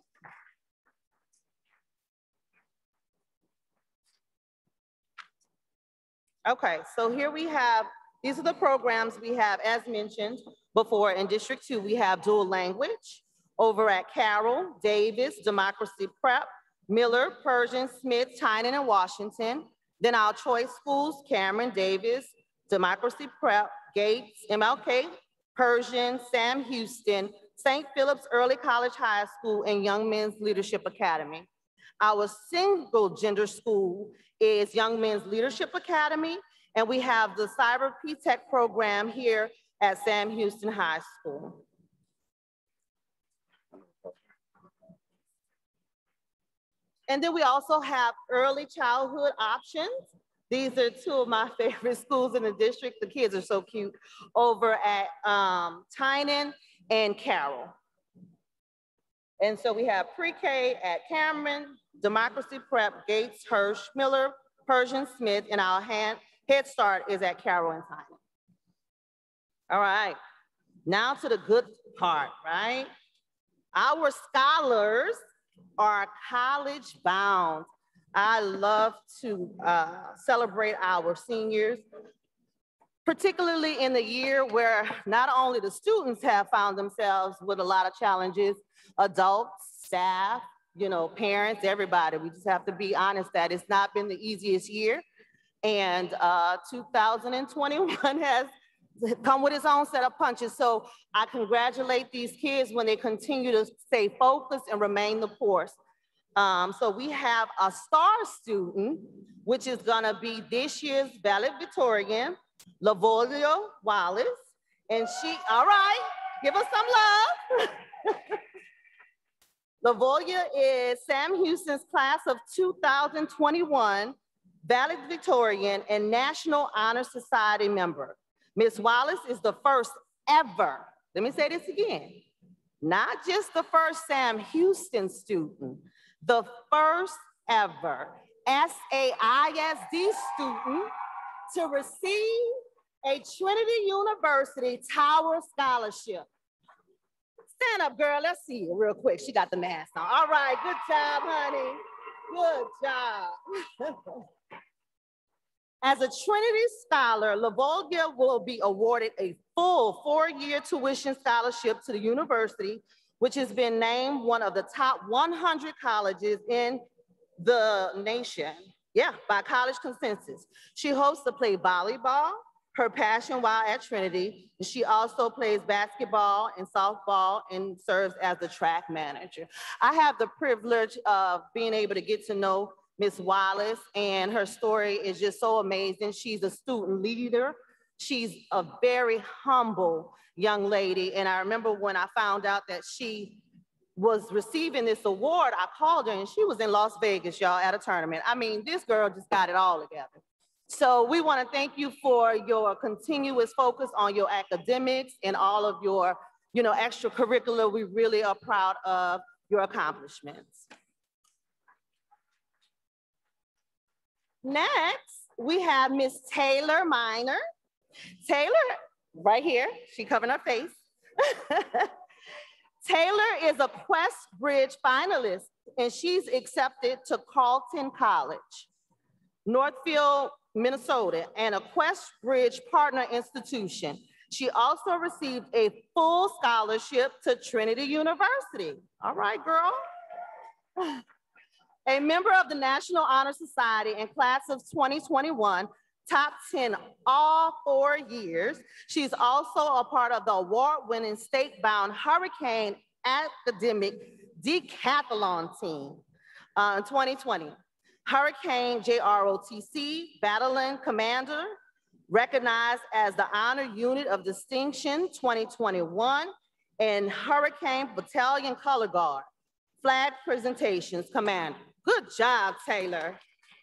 [SPEAKER 15] Okay, so here we have, these are the programs we have, as mentioned before. In District 2, we have dual language. Over at Carroll, Davis, Democracy Prep, Miller, Pershing, Smith, Tynan, and Washington. Then our choice schools, Cameron, Davis, Democracy Prep, Gates, MLK, Pershing, Sam Houston, St. Philip's Early College High School, and Young Men's Leadership Academy. Our single gender school is Young Men's Leadership Academy, and we have the Cyber P-Tech program here at Sam Houston High School. And then we also have early childhood options. These are two of my favorite schools in the district. The kids are so cute over at Tynan and Carroll. And so we have pre-K at Cameron, Democracy Prep, Gates, Hirsch, Miller, Pershing, Smith, and our Head Start is at Carroll and Tynan. All right, now to the good part, right? Our scholars are college bound. I love to celebrate our seniors, particularly in the year where not only the students have found themselves with a lot of challenges, adults, staff, you know, parents, everybody. We just have to be honest that it's not been the easiest year. And 2021 has come with its own set of punches. So I congratulate these kids when they continue to stay focused and remain the course. So we have a star student, which is gonna be this year's valedictorian, Lavolia Wallace. And she, all right, give us some love. Lavolia is Sam Houston's class of 2021 valedictorian and National Honor Society member. Ms. Wallace is the first ever, let me say this again, not just the first Sam Houston student, the first ever SAISD student to receive a Trinity University Tower Scholarship. Stand up, girl, let's see you real quick. She got the mask on. All right, good job, honey. Good job. As a Trinity Scholar, Lavolia will be awarded a full 4-year tuition scholarship to the university, which has been named one of the top 100 colleges in the nation. Yeah, by college consensus. She hopes to play volleyball, her passion while at Trinity. She also plays basketball and softball and serves as the track manager. I have the privilege of being able to get to know Ms. Wallace, and her story is just so amazing. She's a student leader. She's a very humble young lady. And I remember when I found out that she was receiving this award, I called her and she was in Las Vegas, y'all, at a tournament. I mean, this girl just got it all together. So we want to thank you for your continuous focus on your academics and all of your, you know, extracurricular. We really are proud of your accomplishments. Next, we have Miss Taylor Minor. Taylor, right here, she covering her face. Taylor is a Quest Bridge finalist, and she's accepted to Carleton College, Northfield, Minnesota, and a Quest Bridge partner institution. She also received a full scholarship to Trinity University. All right, girl. A member of the National Honor Society in class of 2021, top 10 all 4 years. She's also a part of the award-winning state-bound Hurricane Academic Decathlon team in 2020. Hurricane JROTC Battalion Commander, recognized as the Honor Unit of Distinction 2021, and Hurricane Battalion Color Guard, Flag Presentations Commander. Good job, Taylor.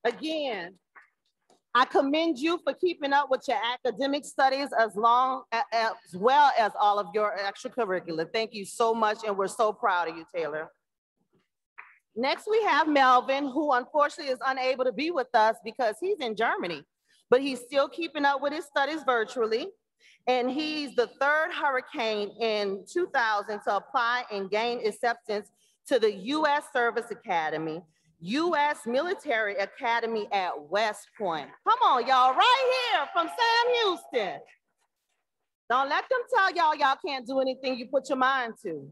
[SPEAKER 15] Again, I commend you for keeping up with your academic studies as well as all of your extracurricular. Thank you so much, and we're so proud of you, Taylor. Next, we have Melvin, who unfortunately is unable to be with us because he's in Germany, but he's still keeping up with his studies virtually. And he's the third hurricane in 2000 to apply and gain acceptance to the U.S. Service Academy, U.S. Military Academy at West Point. Come on, y'all, right here from Sam Houston. Don't let them tell y'all can't do anything you put your mind to.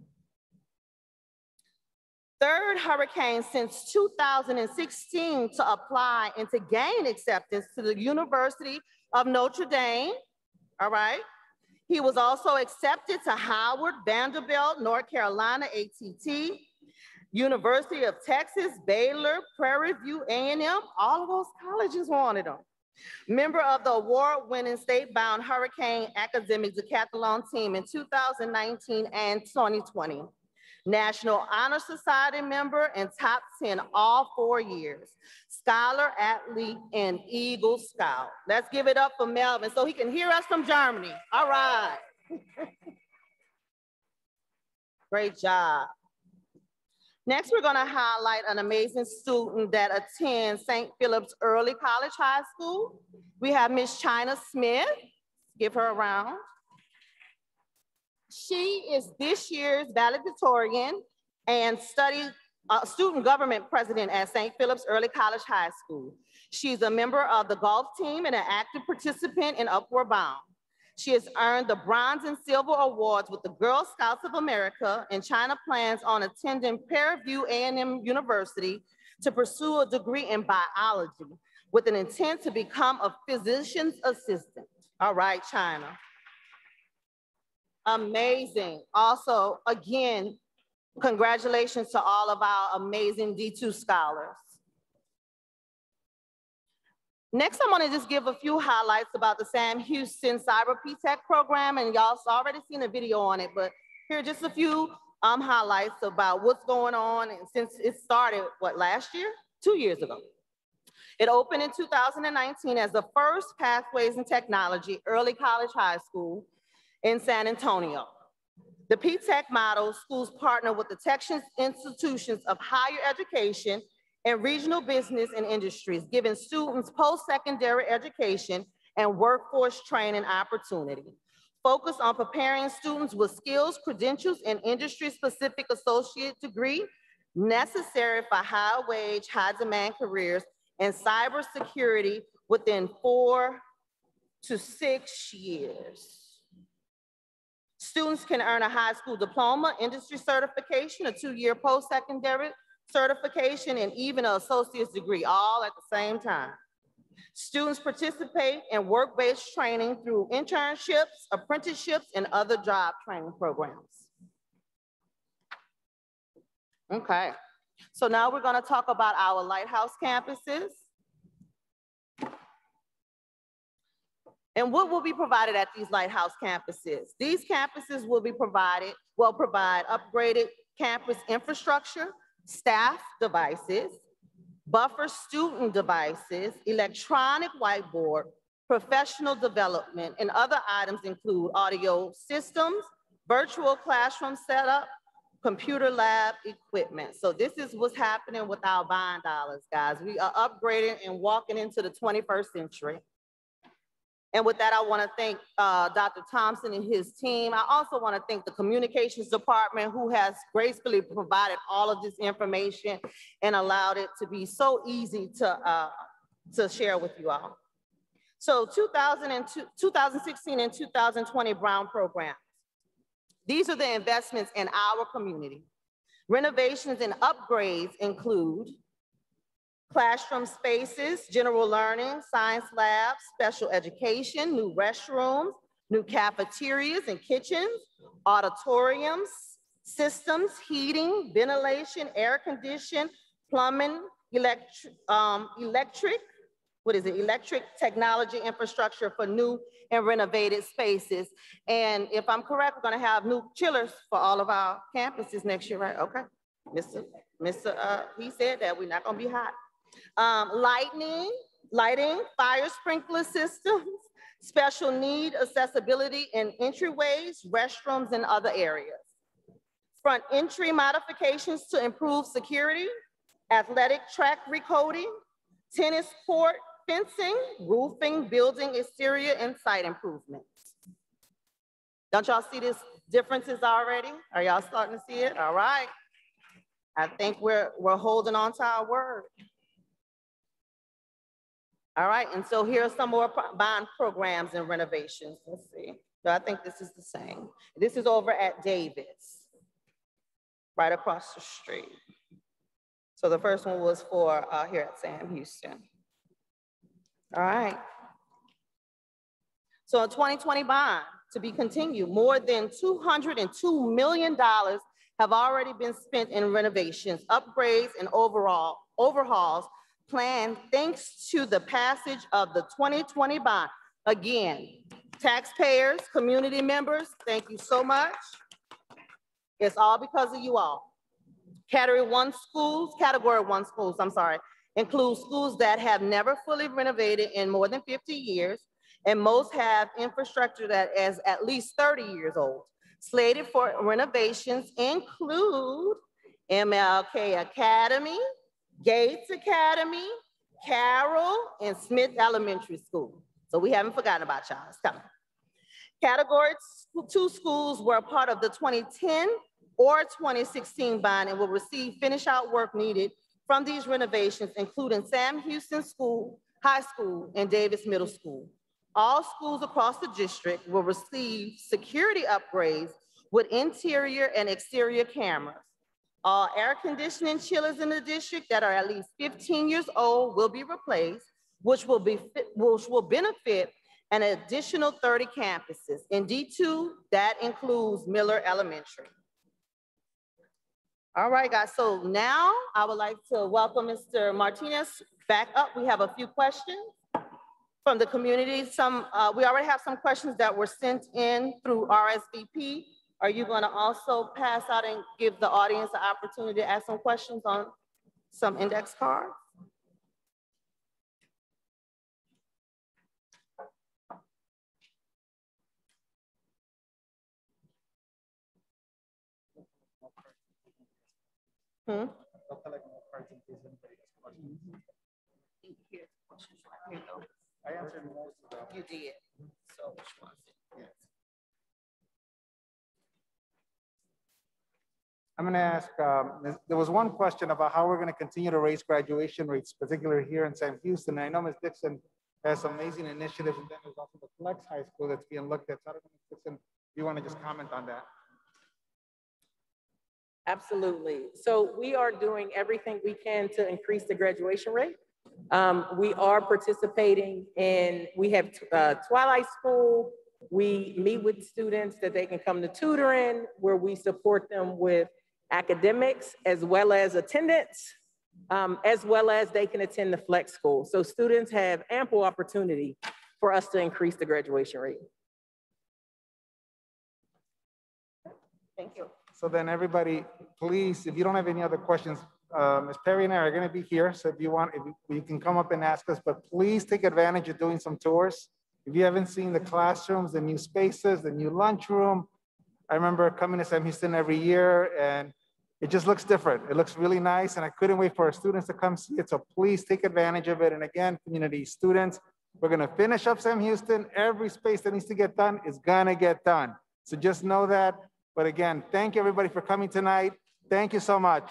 [SPEAKER 15] Third hurricane since 2016 to apply and to gain acceptance to the University of Notre Dame, all right? He was also accepted to Howard, Vanderbilt, North Carolina, ATT, University of Texas, Baylor, Prairie View, A&M, all of those colleges wanted him. Member of the award-winning state-bound Hurricane Academic Decathlon team in 2019 and 2020. National Honor Society member and top 10 all 4 years. Scholar, athlete, and Eagle Scout. Let's give it up for Melvin so he can hear us from Germany. All right. Great job. Next, we're gonna highlight an amazing student that attends St. Philip's Early College High School. We have Miss China Smith. Give her a round. She is this year's valedictorian and student government president at St. Philip's Early College High School. She's a member of the golf team and an active participant in Upward Bound. She has earned the bronze and silver awards with the Girl Scouts of America, and China plans on attending Prairie View A&M University to pursue a degree in biology with an intent to become a physician's assistant. All right, China. Amazing. Also, again, congratulations to all of our amazing D2 scholars. Next, I'm gonna just give a few highlights about the Sam Houston Cyber PTech program, and y'all already seen a video on it, but here are just a few highlights about what's going on. And since it started, what, last year? 2 years ago. It opened in 2019 as the first Pathways in Technology Early College High School in San Antonio. The PTech model, schools partner with the Texas institutions of higher education and regional business and industries, giving students post-secondary education and workforce training opportunity. Focus on preparing students with skills, credentials, and industry-specific associate degree necessary for high-wage, high-demand careers and cybersecurity within 4 to 6 years. Students can earn a high school diploma, industry certification, a 2-year post-secondary certification, and even an associate's degree, all at the same time. Students participate in work-based training through internships, apprenticeships, and other job training programs. Okay, so now we're gonna talk about our Lighthouse campuses. And what will be provided at these Lighthouse campuses? These campuses will provide upgraded campus infrastructure, staff devices, buffer student devices, electronic whiteboard, professional development, and other items include audio systems, virtual classroom setup, computer lab equipment. So this is what's happening with our bond dollars, guys. We are upgrading and walking into the 21st century. And with that, I want to thank Dr. Thompson and his team. I also want to thank the communications department who has gracefully provided all of this information and allowed it to be so easy to share with you all. So 2016 and 2020 Brown programs. These are the investments in our community. Renovations and upgrades include classroom spaces, general learning, science labs, special education, new restrooms, new cafeterias and kitchens, auditoriums, systems, heating, ventilation, air conditioning, plumbing, electric technology infrastructure for new and renovated spaces. And if I'm correct, we're gonna have new chillers for all of our campuses next year, right? Okay, Mr. He said that we're not gonna be hot. Lighting, fire sprinkler systems, special need accessibility in entryways, restrooms, and other areas. Front entry modifications to improve security, athletic track recoding, tennis court fencing, roofing, building exterior, and site improvements. Don't y'all see these differences already? Are y'all starting to see it? All right. I think we're holding on to our word. All right, and so here are some more bond programs and renovations. Let's see. So I think this is the same. This is over at Davis, right across the street. So the first one was for here at Sam Houston. All right. So a 2020 bond to be continued. More than $202 million have already been spent in renovations, upgrades, and overhauls planned thanks to the passage of the 2020 bond. Again, taxpayers, community members, thank you so much. It's all because of you all. Category one schools, include schools that have never fully renovated in more than 50 years, and most have infrastructure that is at least 30 years old. Slated for renovations include MLK Academy, Gates Academy, Carroll, and Smith Elementary School. So we haven't forgotten about y'all, it's coming. Category 2 schools were a part of the 2010 or 2016 bond and will receive finish out work needed from these renovations, including Sam Houston High School and Davis Middle School. All schools across the district will receive security upgrades with interior and exterior cameras. All air conditioning chillers in the district that are at least 15 years old will be replaced, which will benefit an additional 30 campuses. In D2, that includes Miller Elementary. All right, guys, so now I would like to welcome Mr. Martinez back up. We have a few questions from the community. We already have some questions that were sent in through RSVP. Are you going to also pass out and give the audience an opportunity to ask some questions on some index cards? I answered most of them. You did. So which one? Yes.
[SPEAKER 4] I'm going to ask, there was one question about how we're going to continue to raise graduation rates, particularly here in Sam Houston. And I know Ms. Dixon has some amazing initiatives, and then there's also the Flex High School that's being looked at. So I don't know, Ms. Dixon, if you want to just comment on that.
[SPEAKER 3] Absolutely. So we are doing everything we can to increase the graduation rate. We are participating in, we have Twilight School. We meet with students that they can come to tutoring, where we support them with academics as well as attendance, as well as they can attend the Flex School. So students have ample opportunity for us to increase the graduation rate.
[SPEAKER 15] Thank you.
[SPEAKER 4] So then everybody, please, if you don't have any other questions, Ms. Perry and I are going to be here. So if you want, you can come up and ask us, but please take advantage of doing some tours. If you haven't seen the classrooms, the new spaces, the new lunchroom, I remember coming to Sam Houston every year and it just looks different. It looks really nice and I couldn't wait for our students to come see it. So please take advantage of it. And again, community students, we're going to finish up Sam Houston. Every space that needs to get done is going to get done. So just know that. But again, thank you everybody for coming tonight. Thank you so much.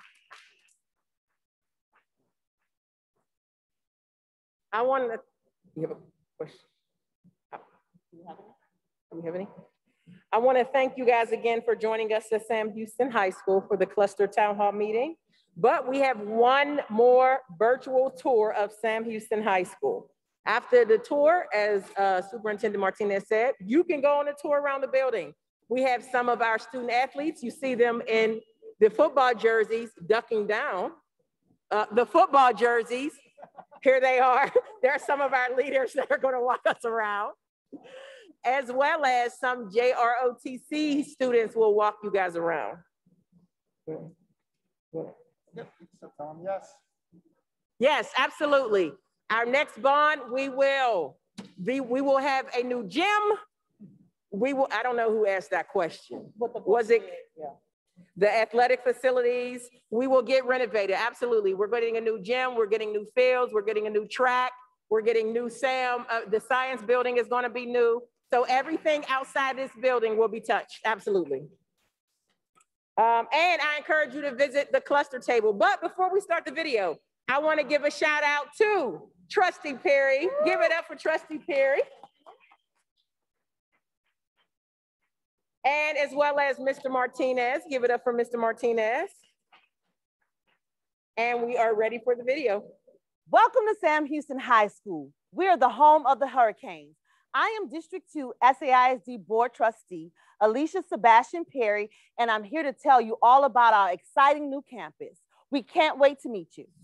[SPEAKER 3] I want to, you have a question? Do we have any? I want to thank you guys again for joining us at Sam Houston High School for the Cluster Town Hall meeting. But we have one more virtual tour of Sam Houston High School. After the tour, as Superintendent Martinez said, you can go on a tour around the building. We have some of our student athletes. You see them in the football jerseys ducking down. The football jerseys, here they are. There are some of our leaders that are going to walk us around, as well as some JROTC students will walk you guys around.
[SPEAKER 4] Yes.
[SPEAKER 3] Yes, absolutely. Our next bond, we will have a new gym. I don't know who asked that question. Was it the athletic facilities? We will get renovated, absolutely. We're getting a new gym, we're getting new fields, we're getting a new track, we're getting new the science building is gonna be new. So everything outside this building will be touched, absolutely. And I encourage you to visit the cluster table. But before we start the video, I want to give a shout out to Trustee Perry. Give it up for Trustee Perry. And as well as Mr. Martinez. Give it up for Mr. Martinez. And we are ready for the video.
[SPEAKER 15] Welcome to Sam Houston High School. We are the home of the Hurricanes. I am District 2 SAISD Board Trustee, Alicia Sebastian Perry, and I'm here to tell you all about our exciting new campus. We can't wait to meet you.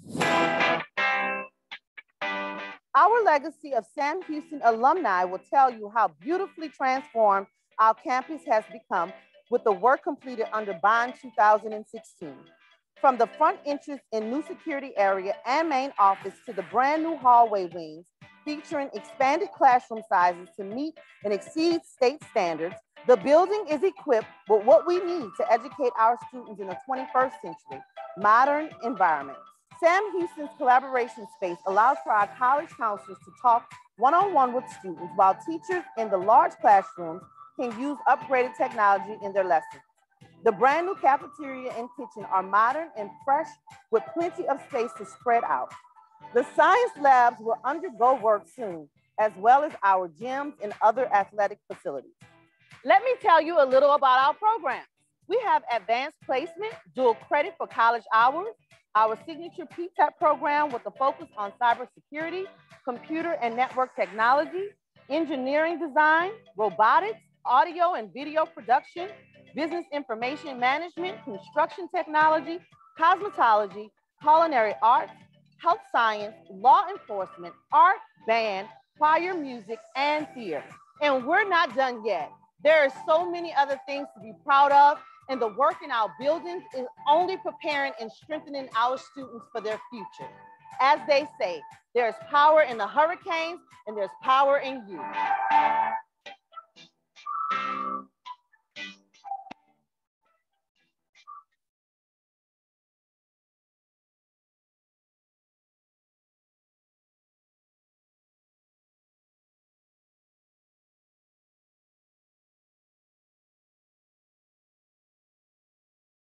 [SPEAKER 15] Our legacy of Sam Houston alumni will tell you how beautifully transformed our campus has become with the work completed under Bond 2016. From the front entrance and new security area and main office to the brand new hallway wings, featuring expanded classroom sizes to meet and exceed state standards, the building is equipped with what we need to educate our students in the 21st century, modern environments. Sam Houston's collaboration space allows for our college counselors to talk one-on-one with students while teachers in the large classrooms can use upgraded technology in their lessons. The brand new cafeteria and kitchen are modern and fresh with plenty of space to spread out. The science labs will undergo work soon, as well as our gyms and other athletic facilities. Let me tell you a little about our programs. We have advanced placement, dual credit for college hours, our signature PTEP program with a focus on cybersecurity, computer and network technology, engineering design, robotics, audio and video production, business information management, construction technology, cosmetology, culinary arts, health science, law enforcement, art, band, choir music, and theater. And we're not done yet. There are so many other things to be proud of, and the work in our buildings is only preparing and strengthening our students for their future. As they say, there's power in the Hurricanes and there's power in you.